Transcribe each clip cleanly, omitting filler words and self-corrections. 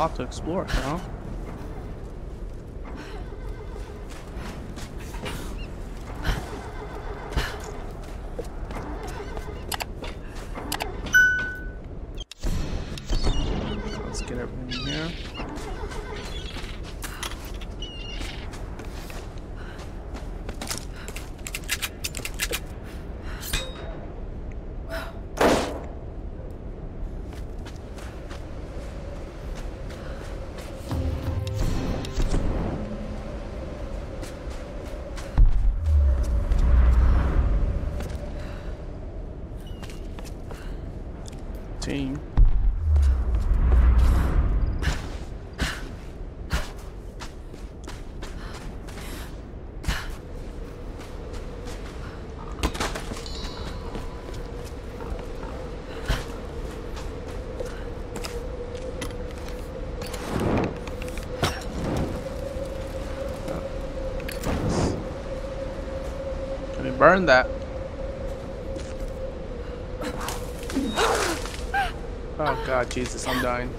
lot to explore, you know? Let's get everything here. Team. Can we burn that? Oh God, Jesus, I'm dying.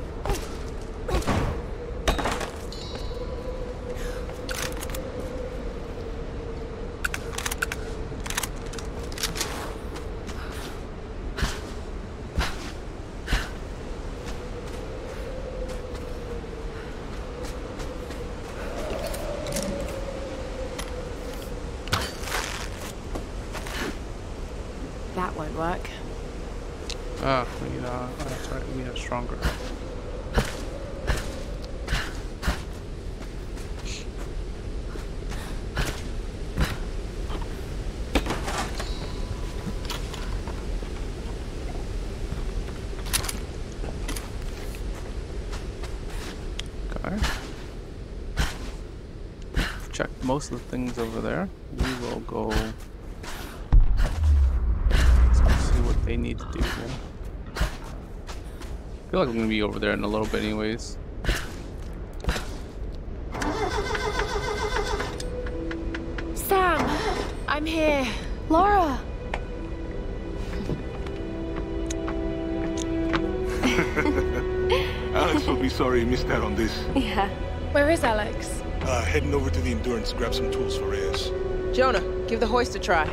That won't work. Ah, we need that's right, we need a stronger. Okay. Check most of the things over there. We will go. Let's go see what they need to do here. I feel like I'm gonna be over there in a little bit anyways. Sam, I'm here. Laura. Alex will be sorry he missed out on this. Yeah. Where is Alex? Heading over to the Endurance, grab some tools for Reyes. Jonah, give the hoist a try.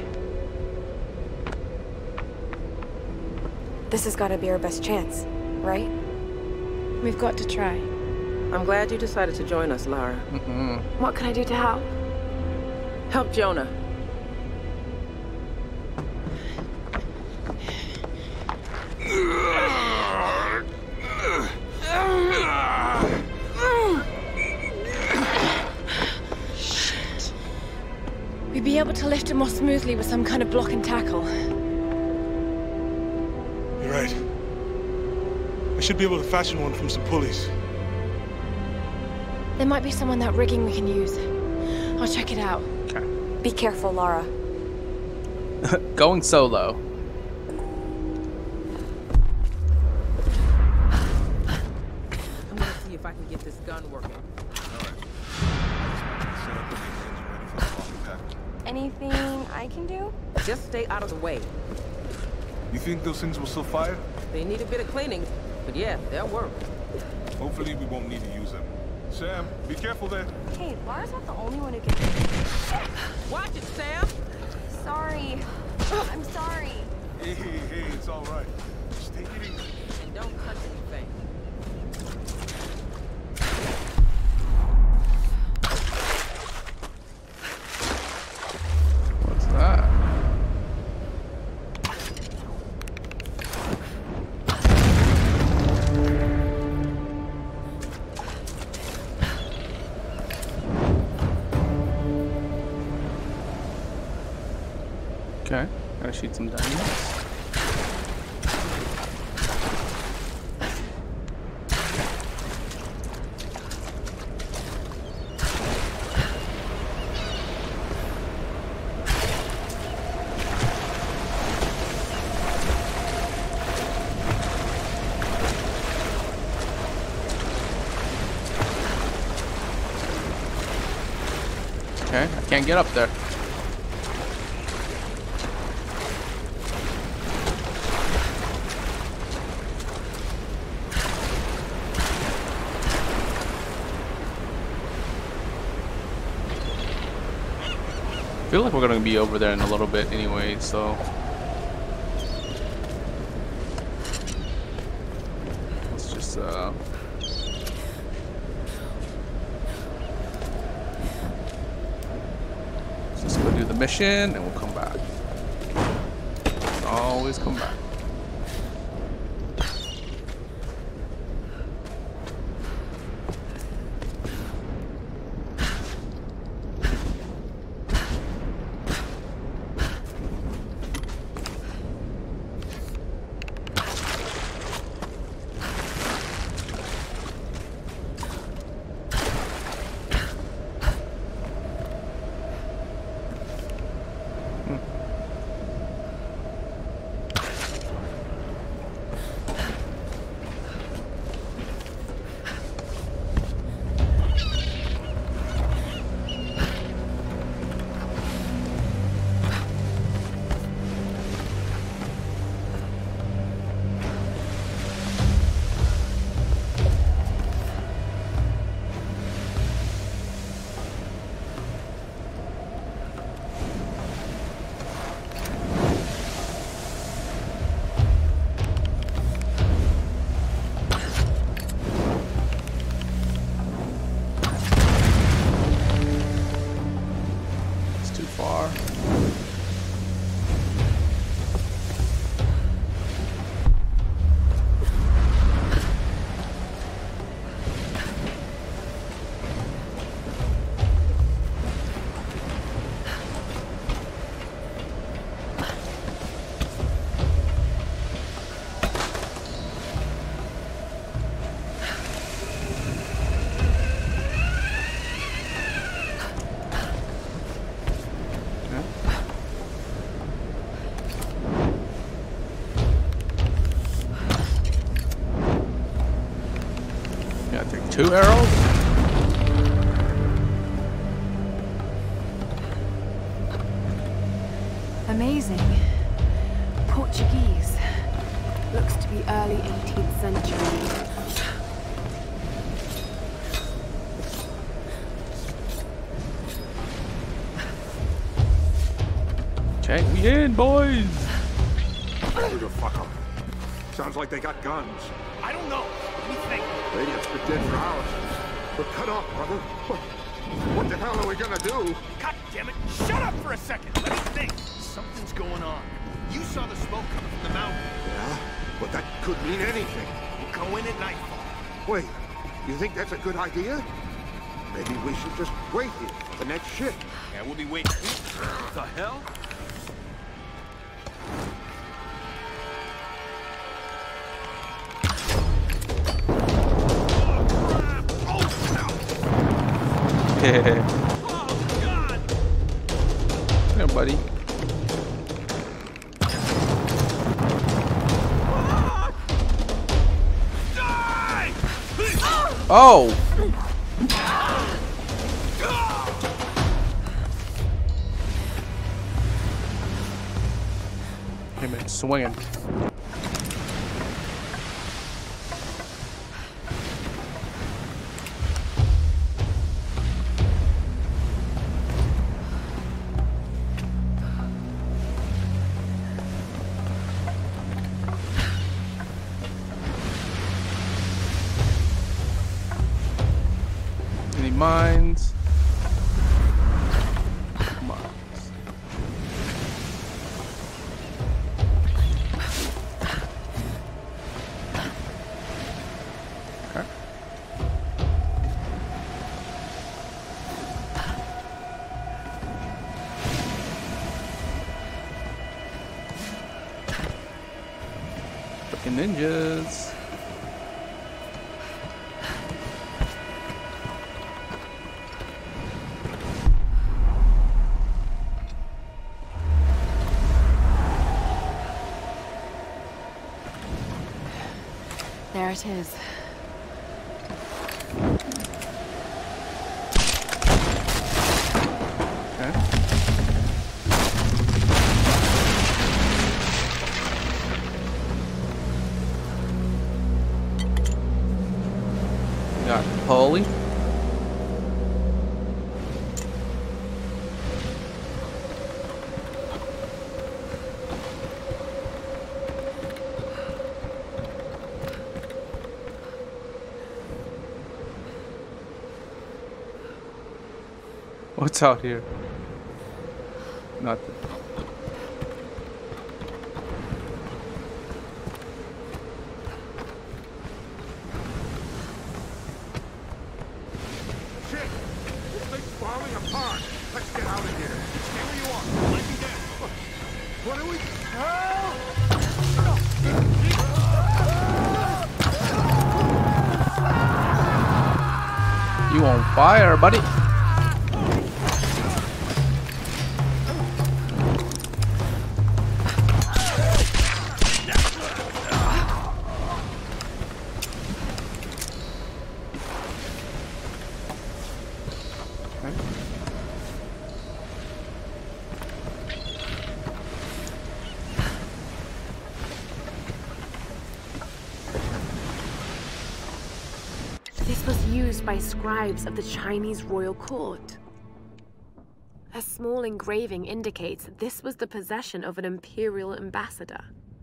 This has got to be our best chance, right? We've got to try. I'm glad you decided to join us, Lara. What can I do to help? Help Jonah. Shit. We'd be able to lift him more smoothly with some kind of block and tackle. You're right. I should be able to fashion one from some pulleys. There might be some on that rigging we can use. I'll check it out. Okay. Be careful, Lara. Going solo. I'm gonna see if I can get this gun working. Anything I can do? Just stay out of the way. You think those things will still fire? They need a bit of cleaning, but yeah, they'll work. Hopefully we won't need to use them. Sam, be careful there. Hey, Lara's not the only one who can... Watch it, Sam! Sorry. I'm sorry. Hey, it's all right. Just take it easy. And don't touch anything. What's that? Okay, gotta shoot some dynamite. Okay, I can't get up there. feel like we're gonna be over there in a little bit anyway, so let's just let's go do the mission and we'll come back. Always come back. Take 2 arrows. Amazing. Portuguese. Looks to be early 18th century. Okay, we in, boys. Who the fuck up? Sounds like they got guns. I don't know. What do you think? Radiant's been dead for hours. We're cut off, brother. What the hell are we gonna do? God damn it! Shut up for a second. Let me think. Something's going on. You saw the smoke coming from the mountain. Yeah, but that could mean anything. We'll go in at nightfall. Wait, you think that's a good idea? Maybe we should just wait here for the next ship. Yeah, we'll be waiting. What the hell? Oh, God! Yeah, buddy. Die! Oh! Came in swinging. Any mines? Mines. Okay. Fucking ninjas. There it is. Okay. Got the pulley. What's out here? Nothing. Shit! This thing's falling apart. Let's get out of here. Stay where you are. Let me down. What do we... You on fire, buddy? This was used by scribes of the Chinese royal court. A small engraving indicates that this was the possession of an imperial ambassador.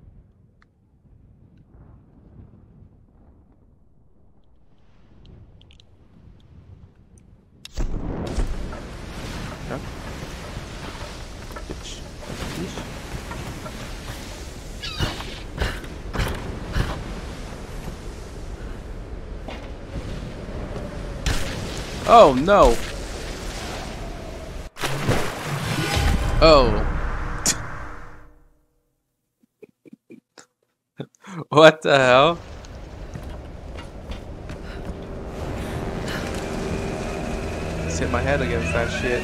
Yeah. Bitch. Yeesh. Oh no. Oh. What the hell? Just hit my head against that shit.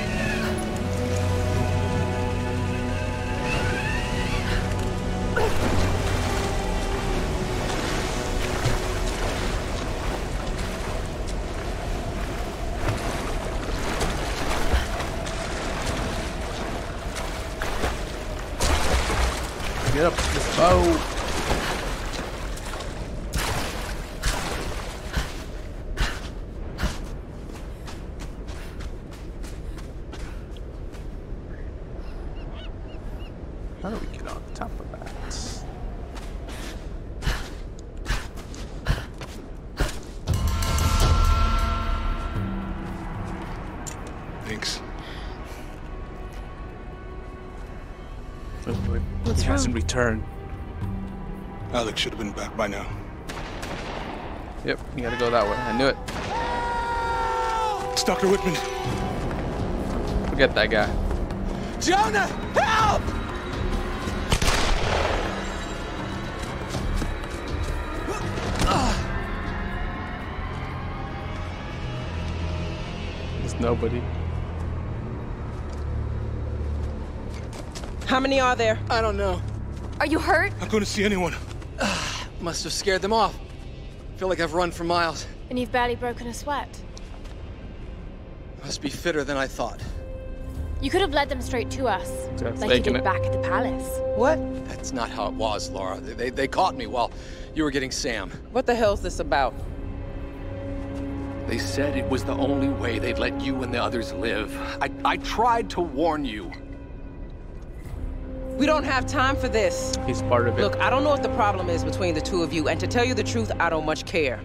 Get up this boat. How do we get on top of that? Thanks. What's He hasn't returned. Alex should have been back by now. Yep, you gotta go that way. I knew it. It's Dr. Whitman. Forget that guy. Jonah, help! There's nobody. How many are there? I don't know. Are you hurt? Not going to see anyone. Must have scared them off. Feel like I've run for miles. And you've barely broken a sweat. Must be fitter than I thought. You could have led them straight to us, That's like you taking did it. back at the palace. What? That's not how it was, Laura. They caught me while you were getting Sam. What the hell's this about? They said it was the only way they'd let you and the others live. I tried to warn you. We don't have time for this. He's part of it. Look, I don't know what the problem is between the two of you, and to tell you the truth, I don't much care.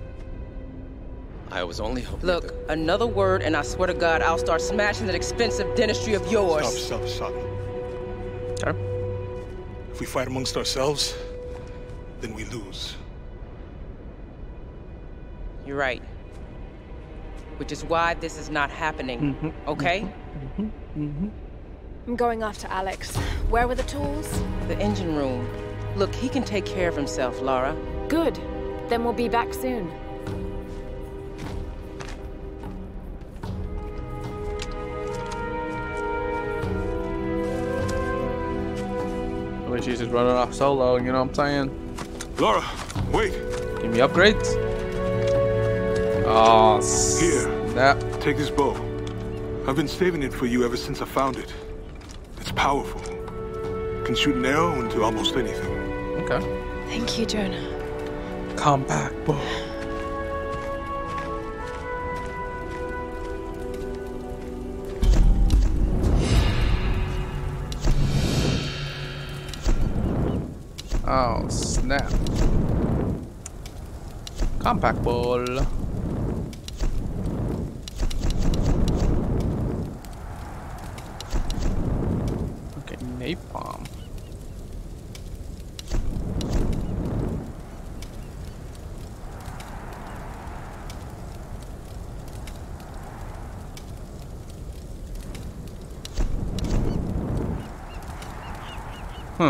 I was only hoping Look, that... another word, and I swear to God, I'll start smashing that expensive dentistry of yours. Stop. Okay. If we fight amongst ourselves, then we lose. You're right. Which is why this is not happening, okay? I'm going after Alex. Where were the tools? The engine room. Look, he can take care of himself, Laura. Good. Then we'll be back soon. I wish she's just running off solo, you know what I'm saying? Laura, wait. Give me upgrades. Oh, Here. snap. Take this bow. I've been saving it for you ever since I found it. It's powerful. Can shoot an arrow into almost anything. Okay. Thank you, Jonah. Compact bow. Oh, snap. Compact ball. Napalm. Huh.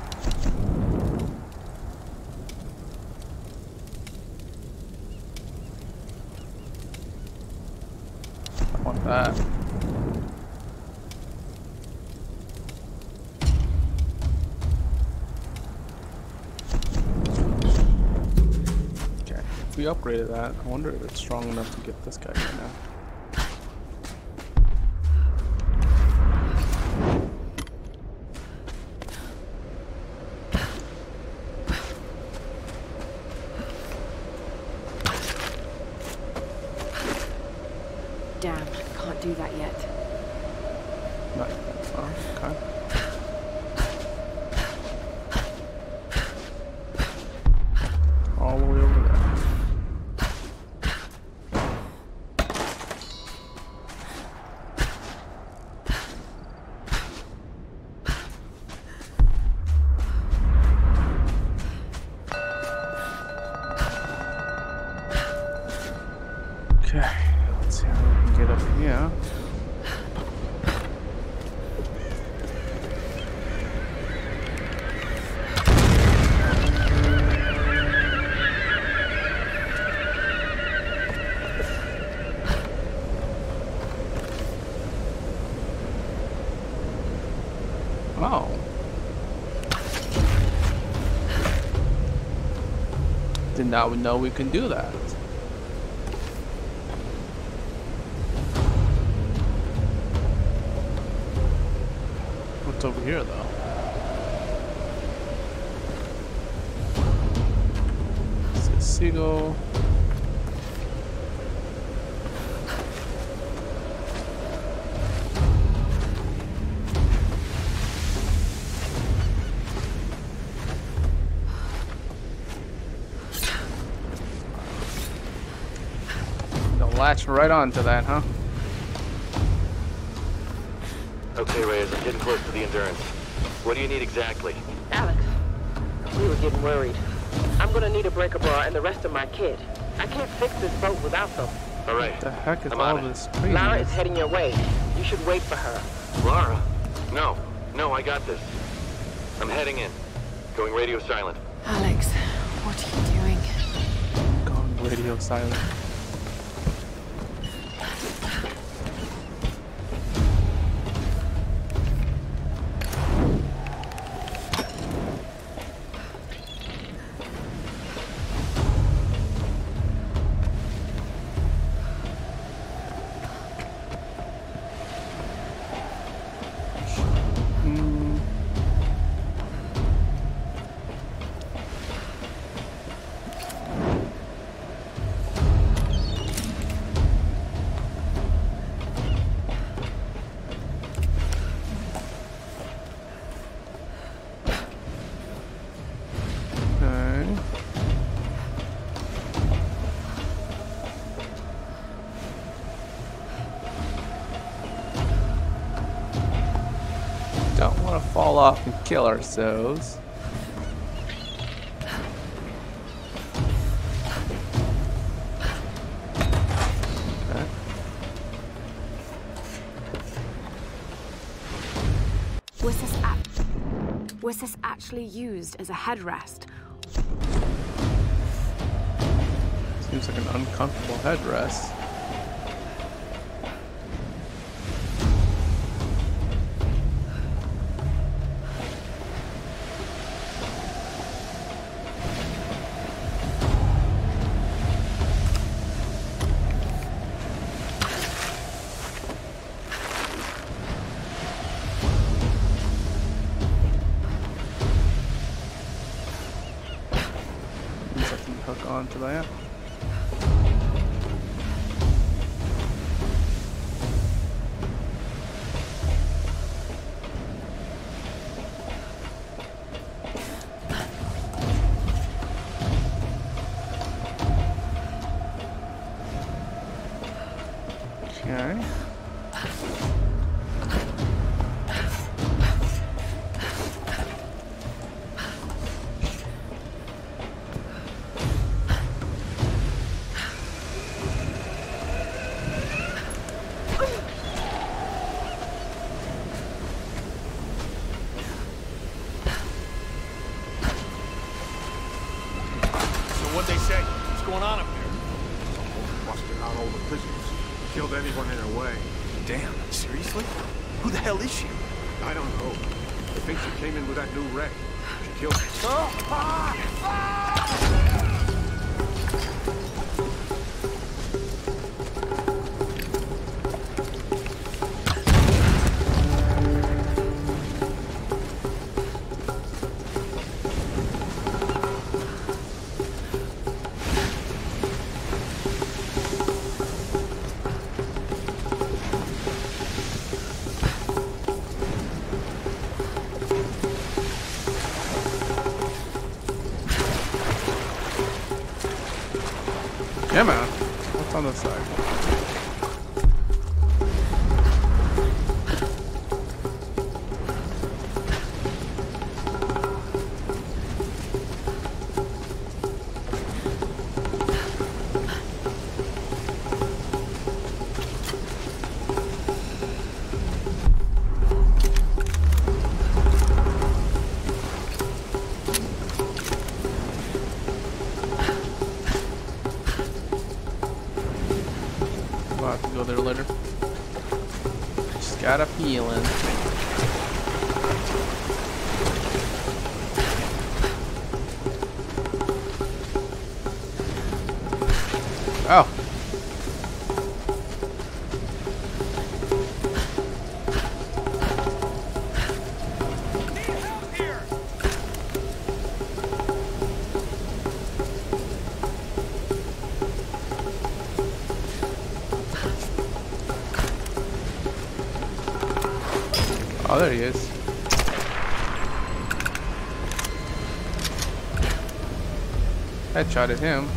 I want that. Okay, if we upgraded that, I wonder if it's strong enough to get this guy right now. Damn, can't do that yet. Not yet. Oh, okay. All the way over there. Okay, let's see how we can get up here. Oh. Did not know we can do that. What's over here, though? It's a seagull. Latch right onto that, huh? Okay, Reyes, I'm getting close to the Endurance. What do you need exactly? Alex, we were getting worried. I'm gonna need a breaker bar and the rest of my kit. I can't fix this boat without them. All right. What the heck is all this craziness? Lara is heading your way. You should wait for her. Lara? No, I got this. I'm heading in. Going radio silent. Alex, what are you doing? Going radio silent. Don't want to fall off and kill ourselves. Okay. Was this actually used as a headrest? Seems like an uncomfortable headrest. Hook onto that. Okay. What'd they say? What's going on up there? Busted out all the prisoners. Killed anyone in her way. Damn, seriously? Who the hell is she? I don't know. I think she came in with that new wreck. She killed me. Yeah, man. What's on this side? I'll have to go there later. Just got a feeling. Oh. Oh, there he is. Headshot at him.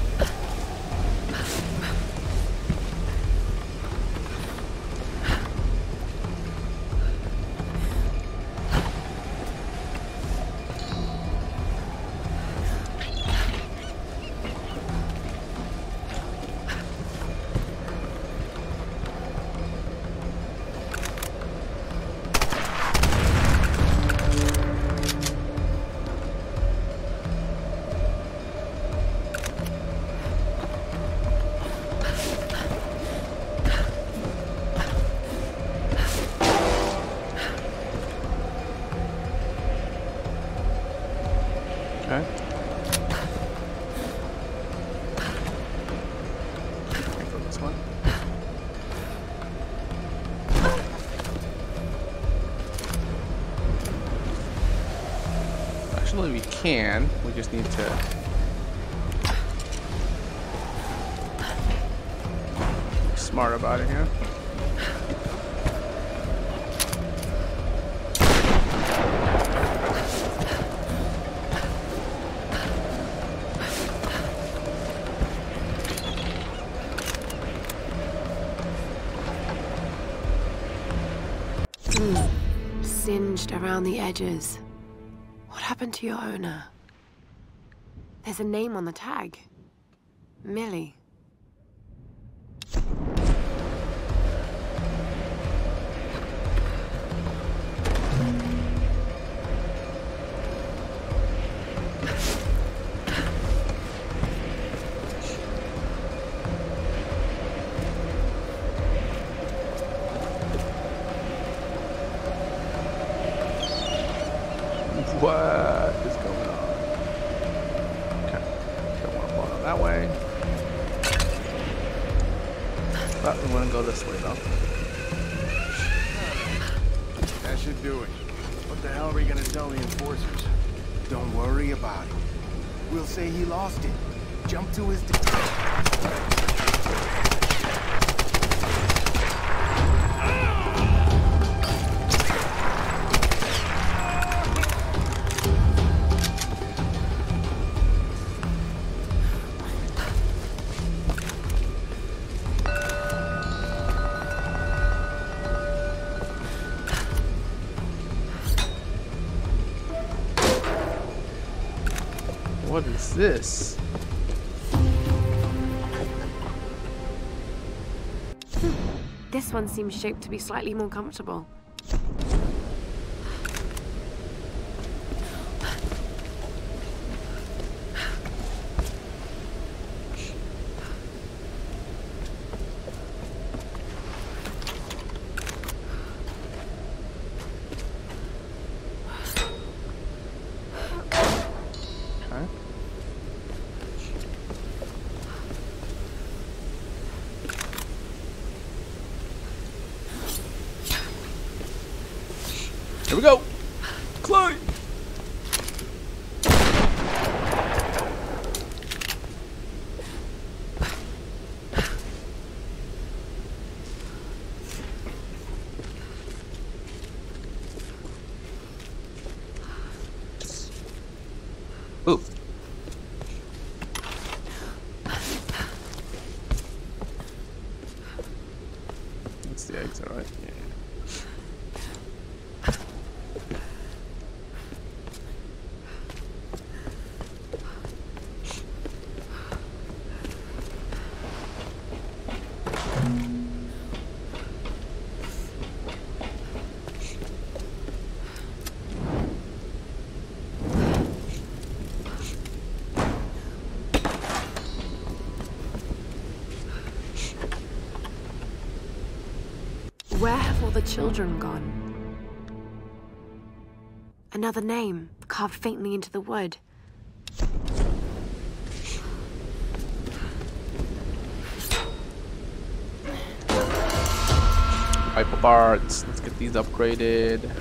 Okay. Go this one. Actually, we can. We just need to. Be smart about it here. Singed around the edges. What happened to your owner? There's a name on the tag. Millie. What is going on? Okay. Don't want to blow it that way. But we want to go this way, though. That should do it. What the hell are we gonna tell the enforcers? Don't worry about it. We'll say he lost it. Jump to his What is this? This one seems shaped to be slightly more comfortable. the exit, right? Yeah. Where have all the children gone? Another name, carved faintly into the wood. Rifle parts. Let's get these upgraded.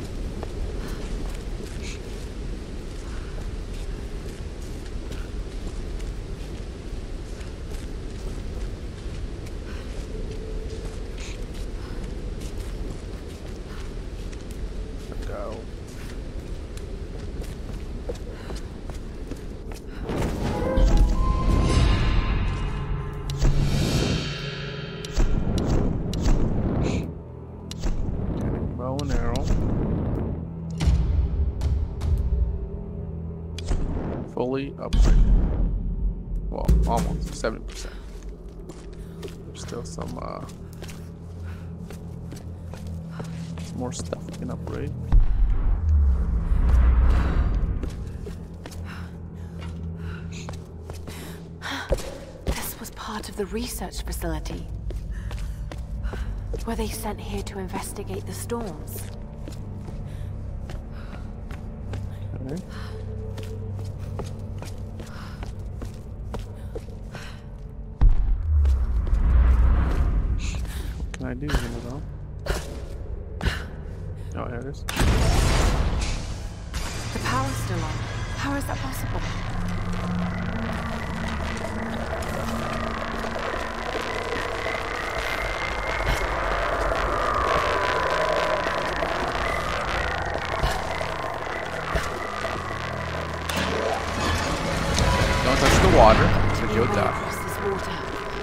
Fully upgraded. Well, almost 70%. Still some more stuff we can upgrade. This was part of the research facility. Were they sent here to investigate the storms? Okay. What can I do here though? Oh, here it is. The power's still on. How is that possible? Don't touch the water, so you'll die. Across this water.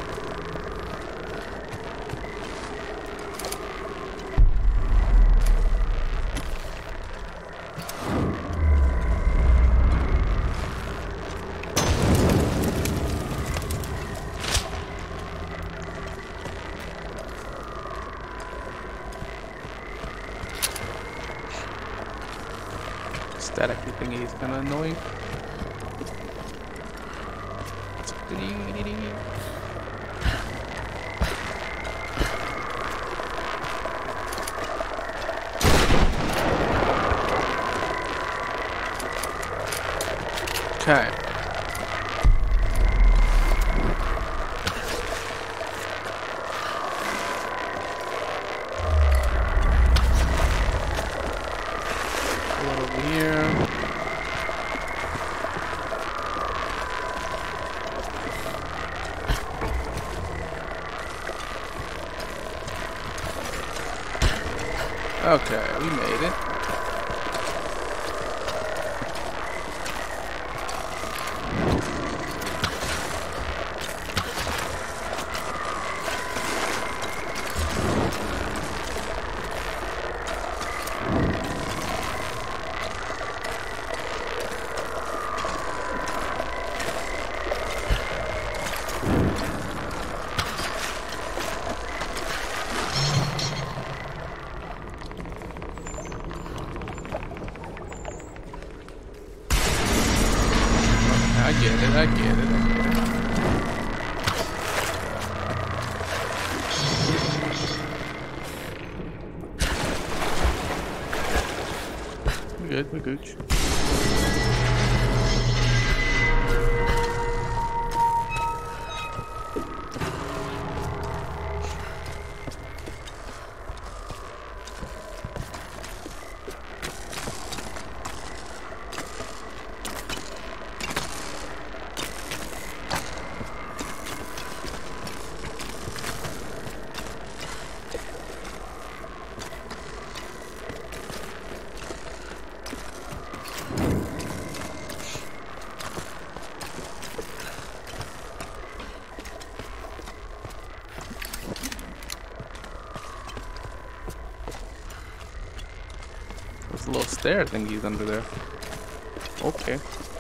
Staticky thingy is kind of annoying. Okay. Over here. Okay, we made it. I get it. We're gooch. There's a little stair thingies under there. Okay.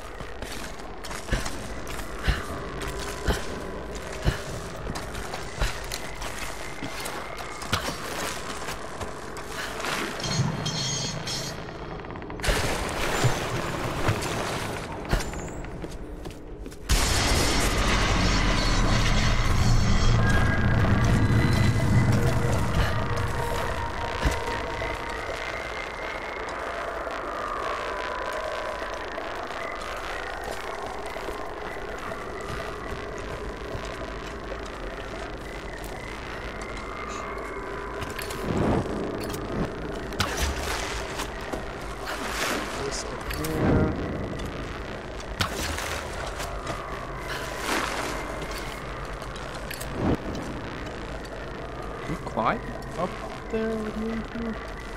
Climb up there with me here?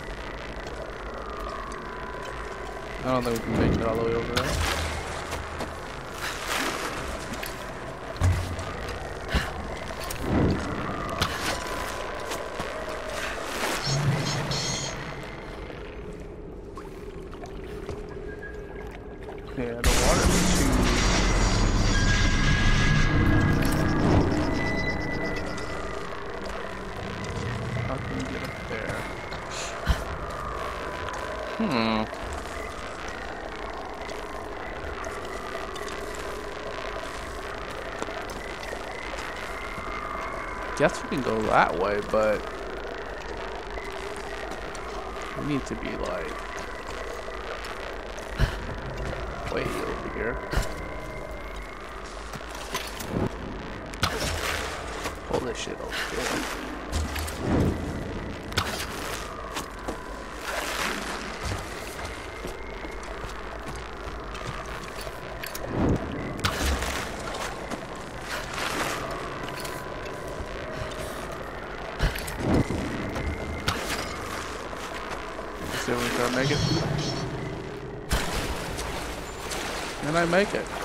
I don't think we can make it all the way over there. Yeah, the water's too... How can we get up there? Guess we can go that way, but we need to be like way over here. Pull this shit over here. See if we can make it. And I make it.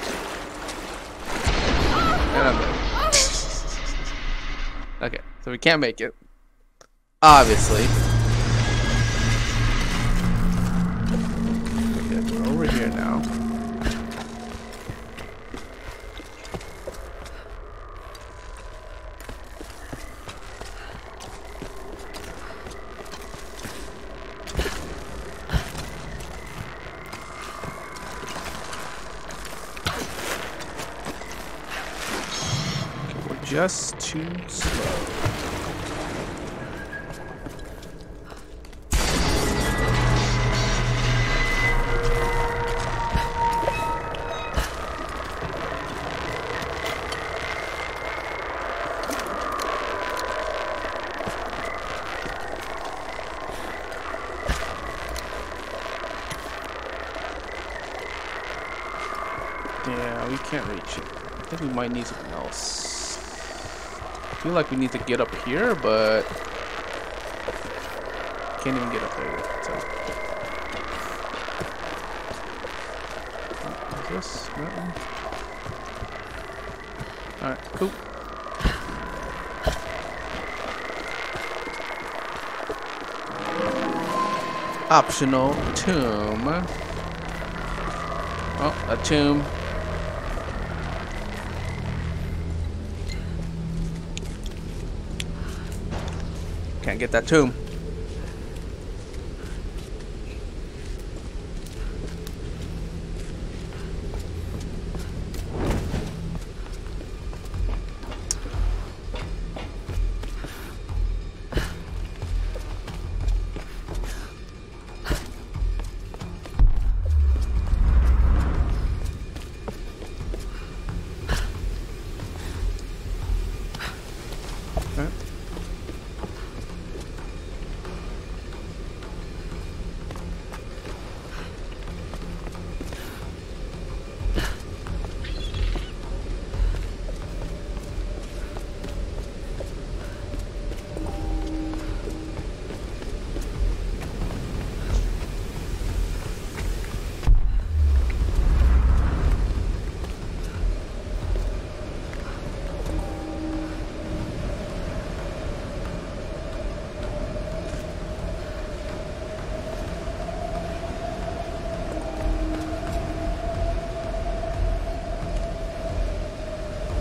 And I make it. Okay, so we can't make it. Obviously. Okay, we're over here now. Just too slow. Yeah, we can't reach it. I think we might need something else. I feel like we need to get up here, but can't even get up there yet. So. Is this that one? Alright, cool. Optional tomb. Oh, a tomb. Can't get that tomb.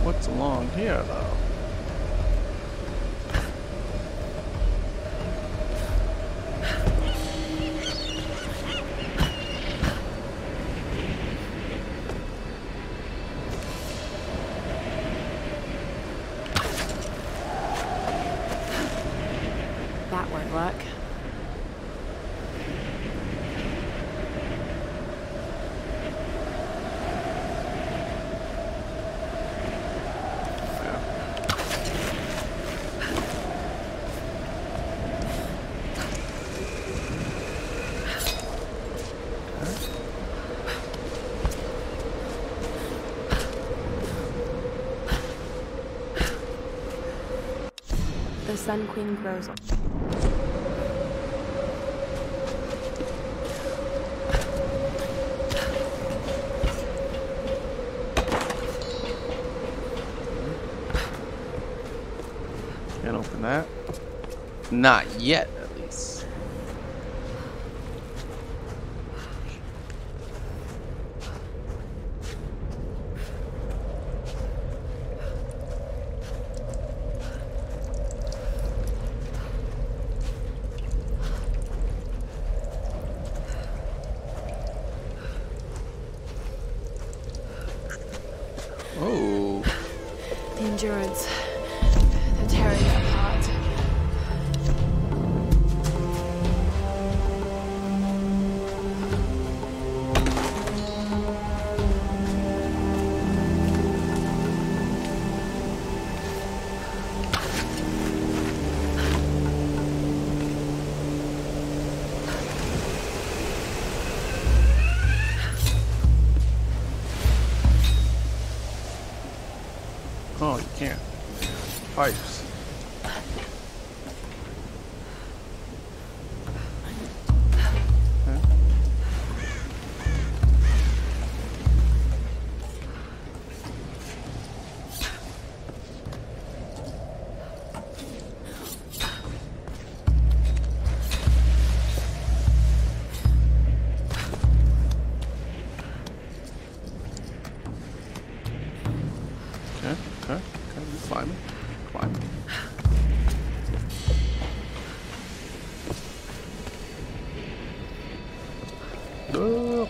What's along here, though? That won't work. The Sun Queen grows. Can't open that. Not yet, at least. Oh. The Endurance. They're tearing it apart. Oh, you can't. Pipes. Okay, you climb. Climb. Oh,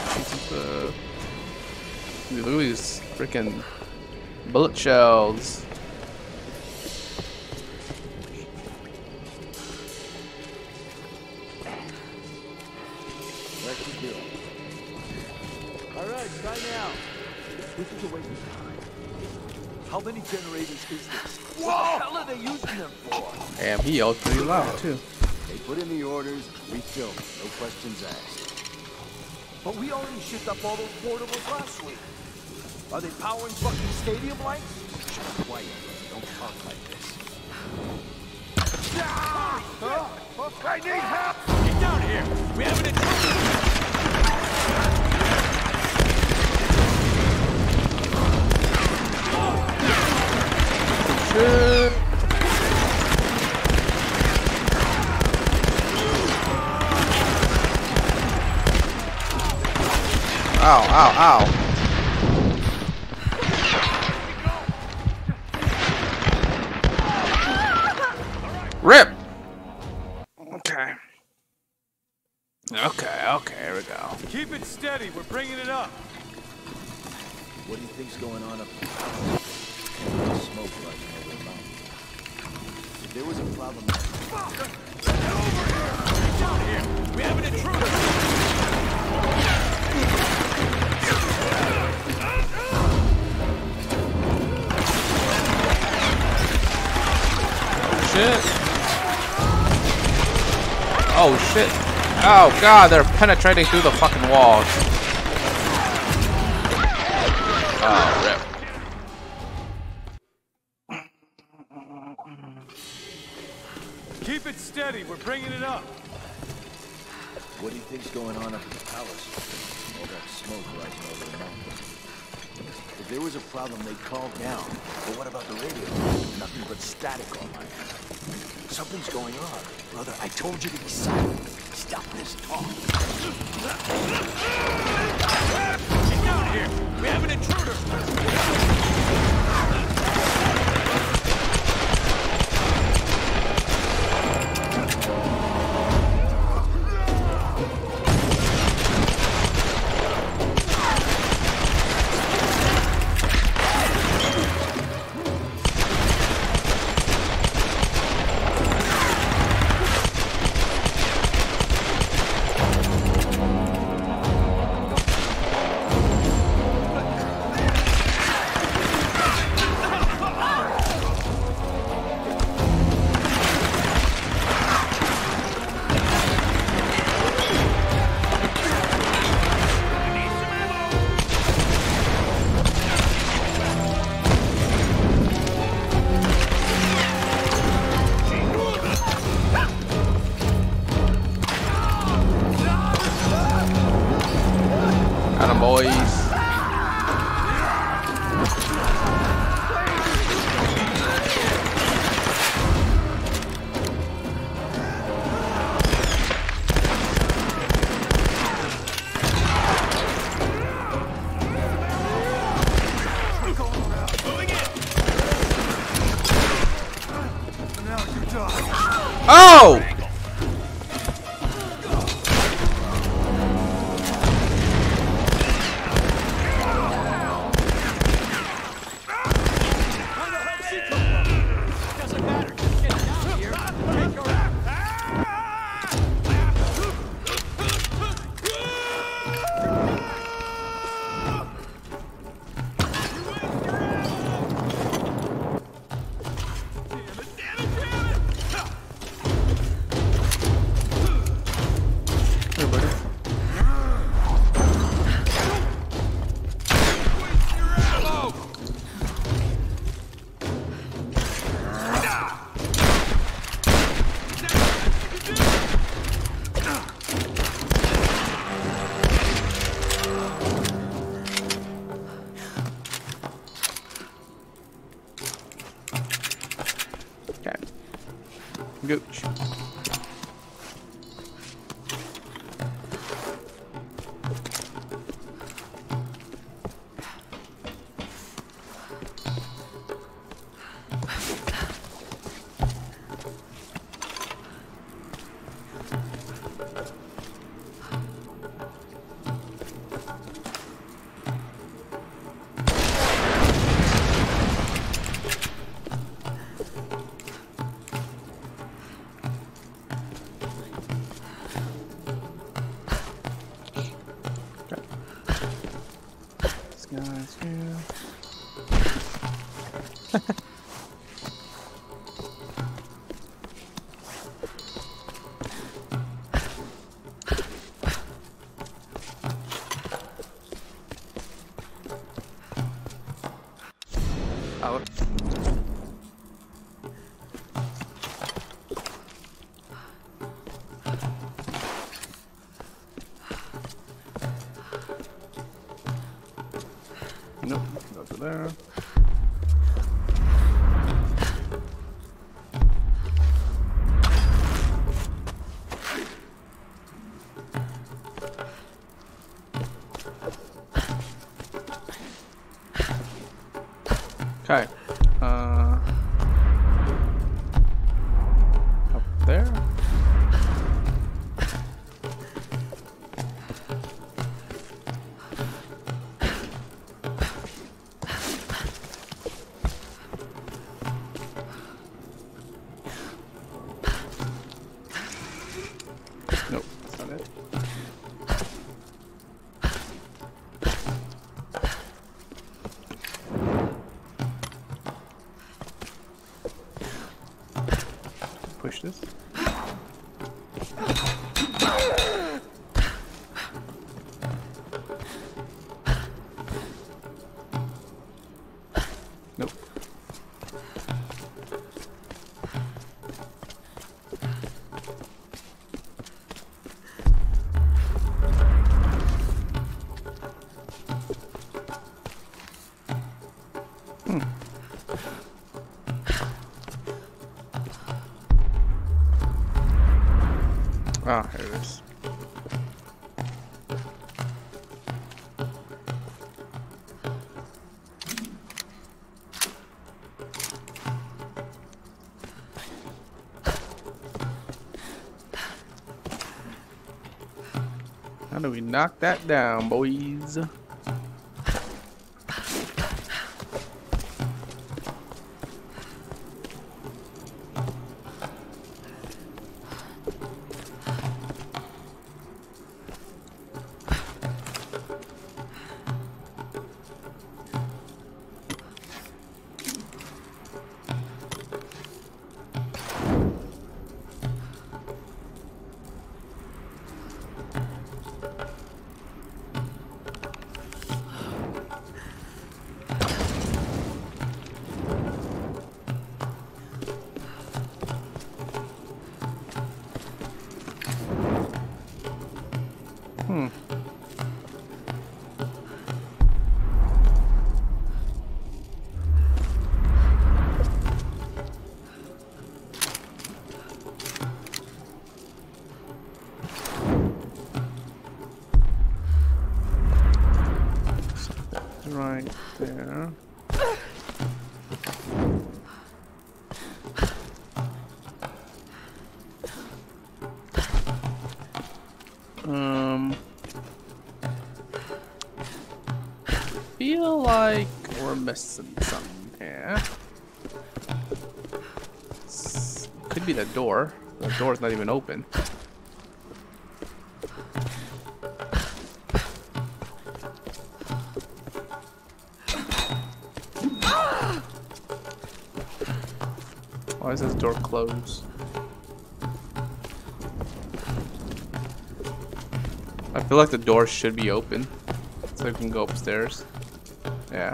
look at these freaking bullet shells. Alright, try now. This is a waste of time. How many generators is this? What the hell are they using them for? Damn, he yelled pretty loud too. They put in the orders, we fill them, no questions asked. But we already shipped up all those portables last week. Are they powering fucking stadium lights? Just quiet, don't talk like this. I need help! Get down here! We have an intruder! Shit. Ow, ow, ow. Rip! Okay. Okay, here we go. Keep it steady, we're bringing it up. What do you think's going on up there? Smoke rising over the mountain. If there was a problem... Get over here! Get down here! We have an intruder! Shit. Oh shit. Oh god, they're penetrating through the fucking walls. Oh, rip. Keep it steady, we're bringing it up. What do you think's going on up in the palace? All that smoke rising over the mountain. If there was a problem, they'd call down. But what about the radio? Nothing but static all night. Something's going on. Brother, I told you to be silent. Stop this talk. Get down here! We have an intruder! Oh! Gooch. Nope, go to there. Okay. Up there. Nope, that's not it. Push this. Nope. Ah, here it is. How do we knock that down, boys? like we're missing something here. Could be the door. The door's not even open. Why is this door closed? I feel like the door should be open, so we can go upstairs. Yeah.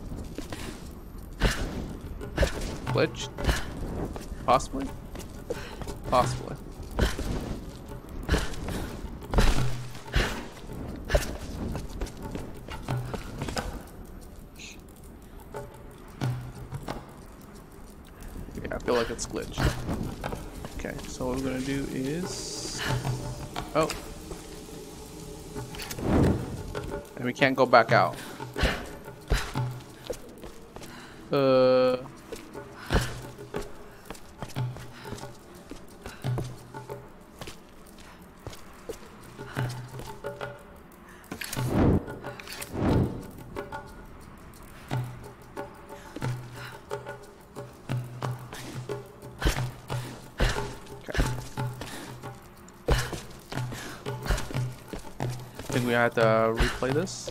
Glitched? Possibly? Possibly. Yeah, I feel like it's glitched. Okay, so what we're gonna do is... Oh. And we can't go back out. I think we have to replay this.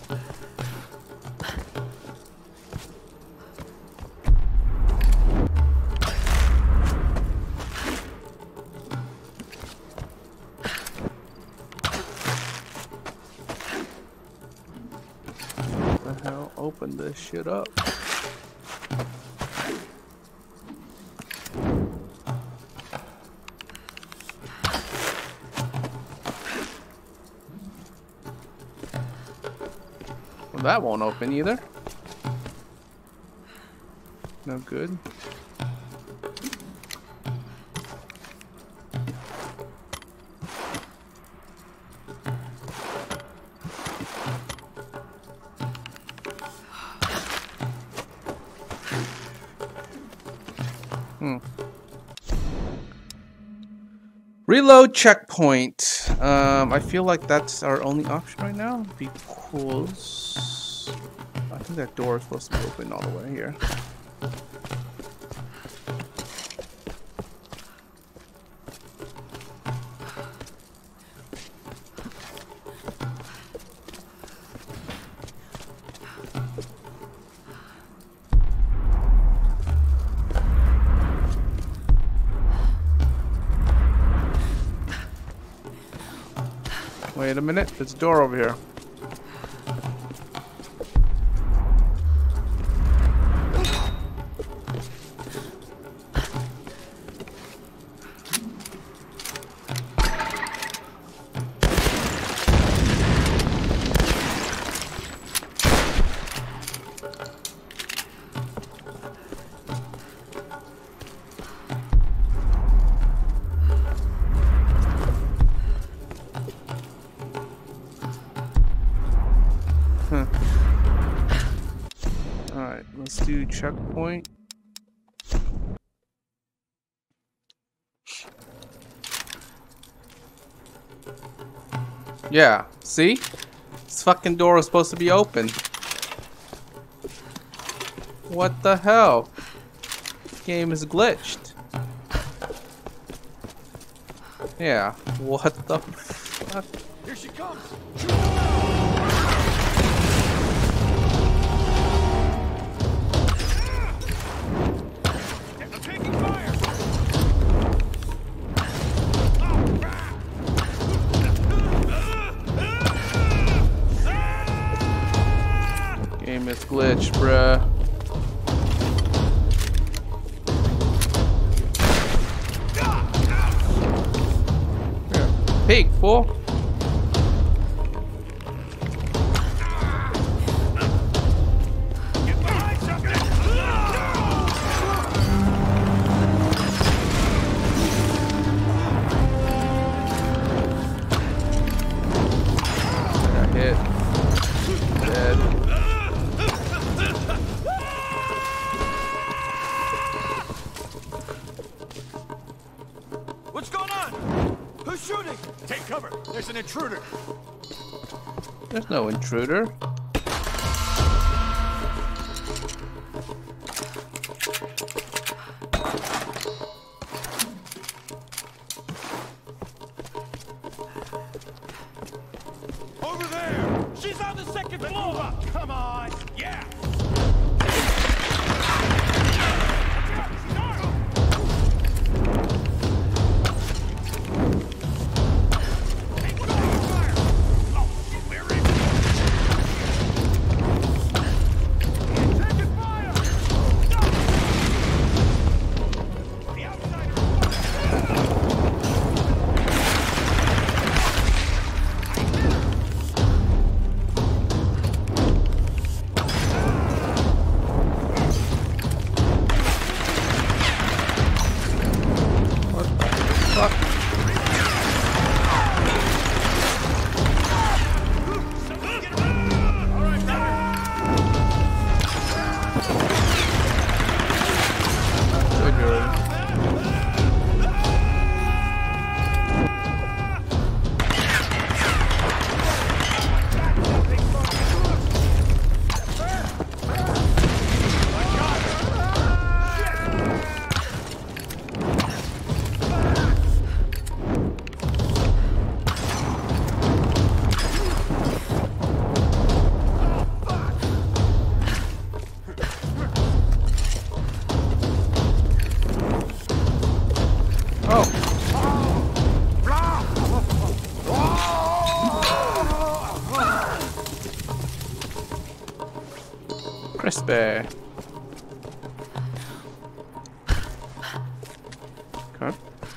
What the hell? Open this shit up. That won't open either. No good. Reload checkpoint. I feel like that's our only option right now because I think that door is supposed to be open all the way here. Wait a minute, there's a door over here. Alright, let's do checkpoint. Yeah, see? This fucking door is supposed to be open. What the hell? This game is glitched. Yeah, what the fuck? Here she comes! Game is glitched, bruh. Here, peek, fool. Got hit. Dead. What's going on? Who's shooting? Take cover. There's an intruder. There's no intruder. bear. Okay.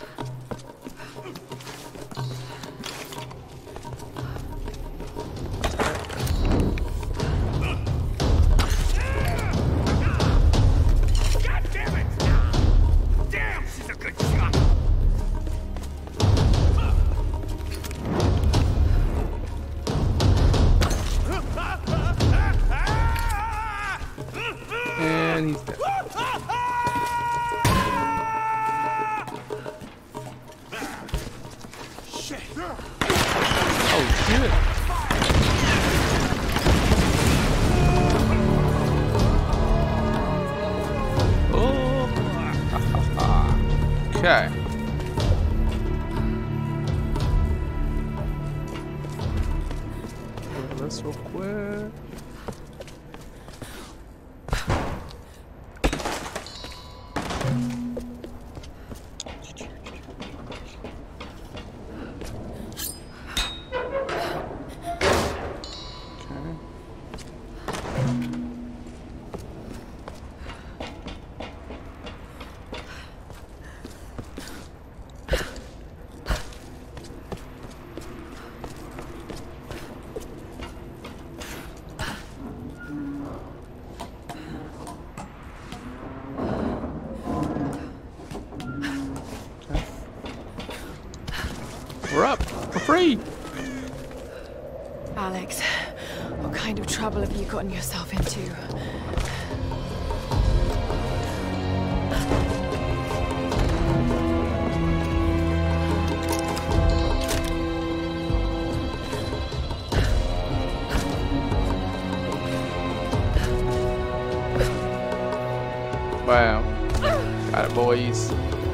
And he's dead. Shit. Oh shit. Oh. Okay. Go to this real quick. We're up. We're free. Alex, what kind of trouble have you gotten yourself into? Wow. Got it, boys.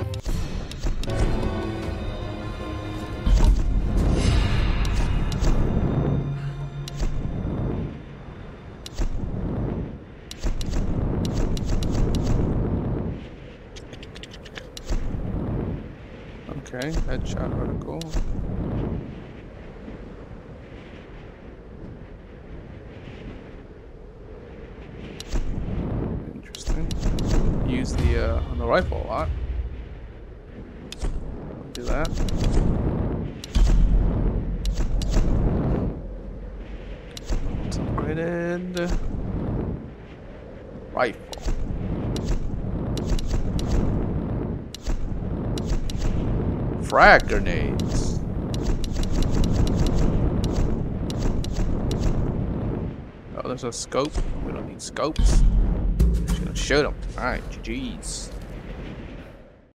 Okay, headshot article. Interesting. Use the on the rifle a lot. Do that. It's upgraded. Rifle. Frag grenades. Oh, there's a scope. We don't need scopes. Just gonna shoot them. Alright, GG's.